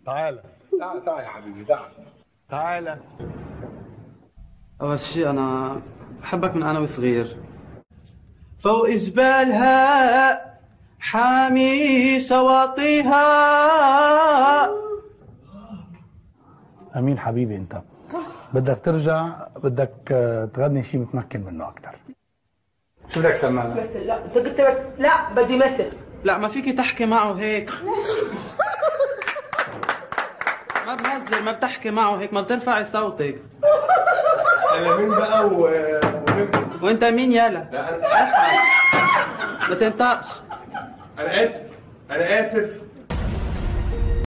تعال تعال يا حبيبي، تعال. أول شيء أنا بحبك من أنا وصغير. فوق جبالها حامي شواطئها. أمين حبيبي، أنت بدك ترجع، بدك تغني شيء متمكن منه أكثر. شو بدك تسمعنا؟ مثل. لا أنت قلت لا بدي مثل. لا ما فيكي تحكي معه هيك. ما بهزر، ما بتحكي معه هيك، ما بترفعي صوتك. انا مين بقى وانت مين يالا؟ لا انا ما تنطقش. انا اسف